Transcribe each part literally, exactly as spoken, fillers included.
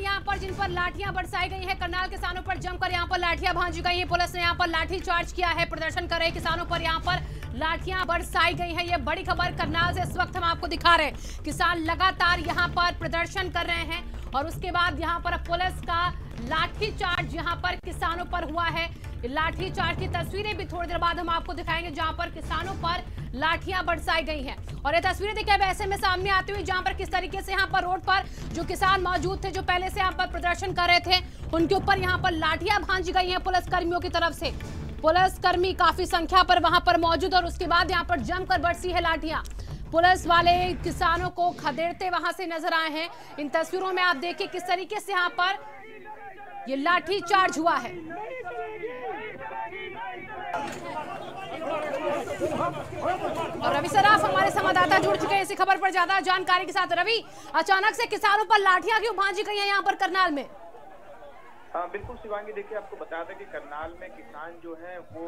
यहाँ पर जिन पर लाठियां बरसाई गई हैं, करनाल किसानों पर जमकर यहाँ पर लाठियां भांजी गई हैं। पुलिस ने यहाँ पर लाठी चार्ज किया है। प्रदर्शन कर रहे किसानों पर यहाँ पर लाठियां बरसाई गई हैं। ये बड़ी खबर करनाल से इस वक्त हम आपको दिखा रहे हैं। किसान लगातार यहाँ पर प्रदर्शन कर रहे हैं और उसके बाद यहाँ पर पुलिस का लाठी चार्ज यहाँ पर किसानों पर हुआ है। लाठी चार्ज की तस्वीरें भी थोड़ी देर बाद हम आपको दिखाएंगे, जहां पर किसानों पर लाठियां बरसाई गई हैं। और ये तस्वीरें देखिए ऐसे में सामने आती हुई, जहां पर किस तरीके से यहां पर रोड पर जो किसान मौजूद थे, जो पहले से यहां पर प्रदर्शन कर रहे थे, उनके ऊपर यहां पर लाठियां भांजी गई हैं पुलिस कर्मियों की तरफ से। पुलिस कर्मी काफी संख्या पर वहां पर मौजूद और उसके बाद यहाँ पर जमकर बरसी है लाठियां। पुलिस वाले किसानों को खदेड़ते वहां से नजर आए हैं। इन तस्वीरों में आप देखिए किस तरीके से यहाँ पर ये लाठी चार्ज हुआ है। और रवि सराफ हमारे संवाददाता जुड़ चुके हैं इसी खबर पर ज्यादा जानकारी के साथ। रवि, अचानक से किसानों पर लाठियां क्यों भांजी गई हैं यहाँ पर करनाल में? हाँ बिल्कुल शिवांगी, देखिए आपको बता दें कि करनाल में किसान जो है वो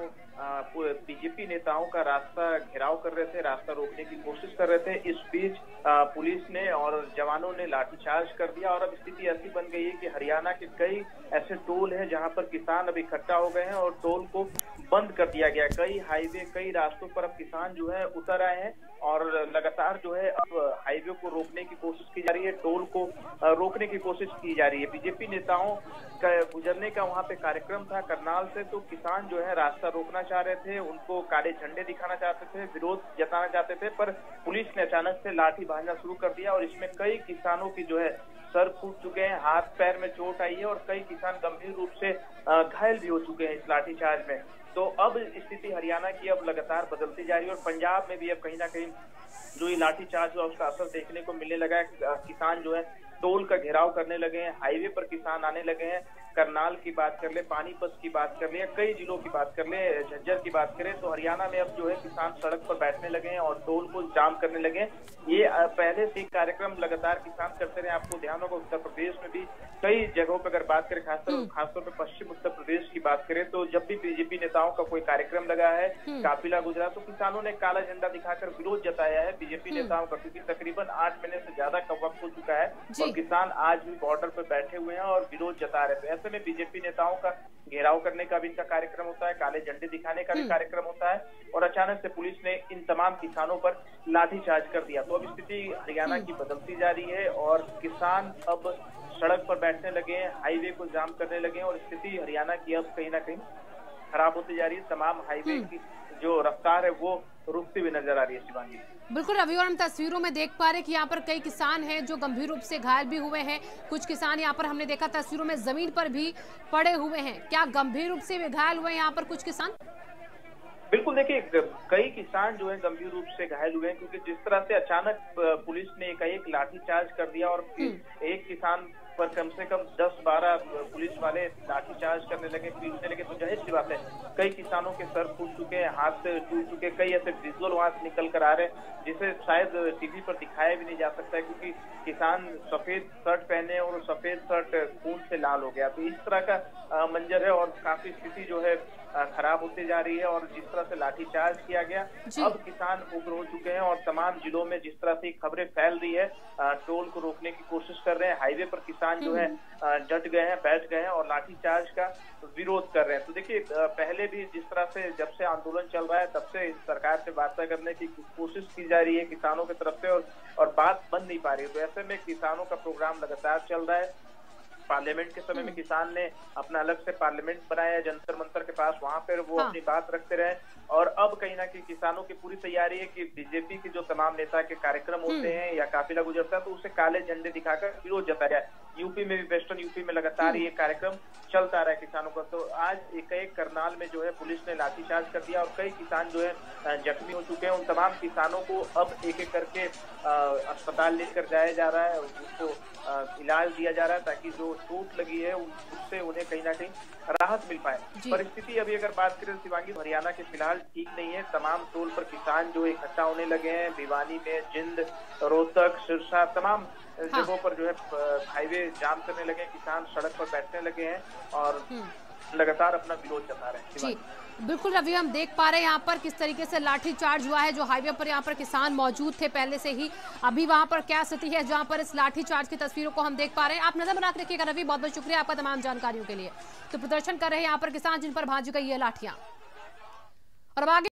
बीजेपी नेताओं का रास्ता घेराव कर रहे थे, रास्ता रोकने की कोशिश कर रहे थे। इस बीच पुलिस ने और जवानों ने लाठीचार्ज कर दिया और अब स्थिति ऐसी बन गई है कि हरियाणा के कई ऐसे टोल हैं जहां पर किसान अब इकट्ठा हो गए हैं और टोल को बंद कर दिया गया। कई हाईवे कई रास्तों पर अब किसान जो है उतर आए हैं और लगातार जो है अब हाईवे को रोकने की कोशिश की जा रही है, टोल को रोकने की कोशिश की जा रही है। बीजेपी नेताओं का गुजरने का वहां पे कार्यक्रम था करनाल से, तो किसान जो है रास्ता रोकना चाह रहे थे, उनको काले झंडे दिखाना चाहते थे, विरोध जताना चाहते थे, पर पुलिस ने अचानक से लाठी भांजना शुरू कर दिया और इसमें कई किसानों की जो है सर फूट चुके हैं, हाथ पैर में चोट आई है और कई किसान गंभीर रूप से घायल भी हो चुके हैं इस लाठीचार्ज में। तो अब स्थिति हरियाणा की अब लगातार बदलती जा रही है और पंजाब में भी अब कहीं ना कहीं जो ये लाठीचार्ज हुआ उसका असर देखने को मिलने लगा है। किसान जो है टोल का घेराव करने लगे हैं, हाईवे पर किसान आने लगे हैं। करनाल की बात कर ले, पानीपत की बात कर ले, कई जिलों की बात कर ले, झज्जर की बात करें तो हरियाणा में अब जो है किसान सड़क पर बैठने लगे हैं और टोल को जाम करने लगे हैं। ये पहले से कार्यक्रम लगातार किसान करते रहे। आपको ध्यान होगा उत्तर प्रदेश में भी कई जगहों पर अगर बात करें, खासतौर खासतौर पर पश्चिम उत्तर प्रदेश की बात करें तो जब भी बीजेपी नेताओं का कोई कार्यक्रम लगा है, काफिला गुजरा, तो किसानों ने काला झंडा दिखाकर विरोध जताया है बीजेपी नेताओं का, क्योंकि तकरीबन आठ महीने से ज्यादा का वक्त हो चुका है और किसान आज भी बॉर्डर पर बैठे हुए हैं और विरोध जता रहे थे। ऐसे में बीजेपी नेताओं का घेराव करने का भी इनका कार्यक्रम होता है, काले झंडे दिखाने का भी कार्यक्रम होता है और अचानक से पुलिस ने इन तमाम किसानों पर लाठीचार्ज कर दिया। तो अब स्थिति हरियाणा की बदलती जा रही है और किसान अब सड़क पर बैठने लगे हैं, हाईवे को जाम करने लगे हैं और स्थिति हरियाणा की अब कहीं ना कहीं खराब होती जा रही है। तमाम हाईवे की जो रफ्तार है वो रुकती हुई नजर आ रही है शिवांगी। बिल्कुल रवि, और हम तस्वीरों में देख पा रहे हैं कि यहाँ पर कई किसान हैं जो गंभीर रूप से घायल भी हुए हैं। कुछ किसान यहाँ पर हमने देखा तस्वीरों में जमीन पर भी पड़े हुए हैं। क्या गंभीर रूप से भी घायल हुए हैं यहाँ पर कुछ किसान? बिल्कुल, देखिए कई किसान जो है गंभीर रूप से घायल हुए हैं क्योंकि जिस तरह से अचानक पुलिस ने एकाएक लाठीचार्ज कर दिया और एक किसान पर कम से कम दस बारह पुलिस वाले लाठीचार्ज करने लगे, पीटने लगे, तो जाहिर सी बात है कई किसानों के सर फूट चुके हैं, हाथ से टूट चुके, कई ऐसे विजुअल वहां से निकल कर आ रहे हैं जिसे शायद टीवी पर दिखाया भी नहीं जा सकता है क्योंकि किसान सफेद शर्ट पहने और सफेद शर्ट खून से लाल हो गया। तो इस तरह का मंजर है और काफी स्थिति जो है खराब होती जा रही है और जिस तरह से लाठीचार्ज किया गया अब किसान उग्र हो चुके हैं और तमाम जिलों में जिस तरह से खबरें फैल रही है टोल को रोकने की कोशिश कर रहे हैं, हाईवे पर किसान जो है डट गए हैं, बैठ गए हैं और लाठीचार्ज का विरोध कर रहे हैं। तो देखिए पहले भी जिस तरह से जब से आंदोलन चल रहा है तब से सरकार से वार्ता करने की कोशिश की जा रही है किसानों की तरफ से और, और बात बन नहीं पा रही है। तो ऐसे में किसानों का प्रोग्राम लगातार चल रहा है। पार्लियामेंट के समय में किसान ने अपना अलग से पार्लियामेंट बनाया जंतर मंतर के पास, वहां पर वो हाँ। अपनी बात रखते रहे और अब कहीं ना कहीं किसानों की पूरी तैयारी है कि बीजेपी के जो तमाम नेता के कार्यक्रम होते हैं या काफिला गुजरता है तो उसे काले झंडे दिखाकर विरोध जताया जाए। यूपी में भी, वेस्टर्न यूपी में लगातार ये कार्यक्रम चलता रहा है किसानों का। तो आज एक एक करनाल में जो है पुलिस ने लाठीचार्ज कर दिया और कई किसान जो है जख्मी हो चुके हैं। उन तमाम किसानों को अब एक एक करके अस्पताल लेकर जाया जा रहा है, उसको इलाज दिया जा रहा है ताकि जो चोट लगी है उससे उन्हें कहीं ना कहीं राहत मिल पाए। परिस्थिति अभी अगर बात करें शिवांगी, हरियाणा के फिलहाल ठीक नहीं है। तमाम टोल पर किसान जो इकट्ठा होने लगे हैं, भिवानी में, जिंद, रोहतक, सिरसा, तमाम हाँ। जगहों पर जो है हाईवे जाम करने लगे, किसान सड़क पर बैठने लगे हैं और लगातार अपना विरोध जता रहे हैं। बिल्कुल रवि, हम देख पा रहे हैं यहाँ पर किस तरीके से लाठी चार्ज हुआ है। जो हाईवे पर यहाँ पर किसान मौजूद थे पहले से ही, अभी वहां पर क्या स्थिति है जहां पर इस लाठी चार्ज की तस्वीरों को हम देख पा रहे हैं। आप नजर बना के रखिएगा रवि, बहुत बहुत शुक्रिया आपका तमाम जानकारियों के लिए। तो प्रदर्शन कर रहे हैं यहाँ पर किसान जिन पर भाजी गई है लाठियां। और अब आगे